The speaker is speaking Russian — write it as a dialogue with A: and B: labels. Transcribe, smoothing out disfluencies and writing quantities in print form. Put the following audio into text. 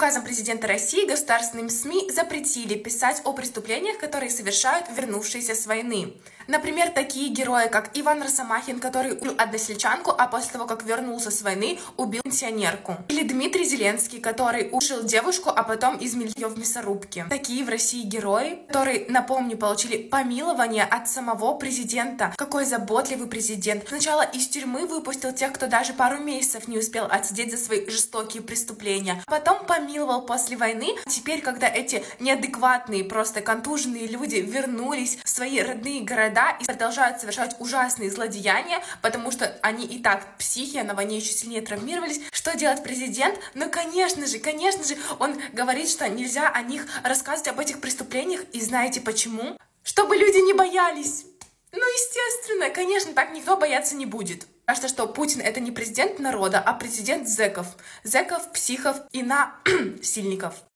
A: Указом президента России государственным СМИ запретили писать о преступлениях, которые совершают вернувшиеся с войны. Например, такие герои, как Иван Росомахин, который убил односельчанку, а после того, как вернулся с войны, убил пенсионерку. Или Дмитрий Зеленский, который ушил девушку, а потом изменил ее в мясорубке. Такие в России герои, которые, напомню, получили помилование от самого президента. Какой заботливый президент. Сначала из тюрьмы выпустил тех, кто даже пару месяцев не успел отсидеть за свои жестокие преступления. А потом помиловал после войны. Теперь, когда эти неадекватные, просто контуженные люди вернулись в свои родные города и продолжают совершать ужасные злодеяния, потому что они и так психи, а на войне еще сильнее травмировались. Что делает президент? Ну, конечно же, он говорит, что нельзя о них рассказывать, об этих преступлениях. И знаете почему? Чтобы люди не боялись. Ну, естественно, конечно, так никто бояться не будет. Кажется, что Путин — это не президент народа, а президент зэков. Зэков, психов и насильников.